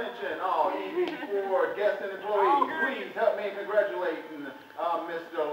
attention, all EV4 guests and employees. Please help me in congratulating Mr.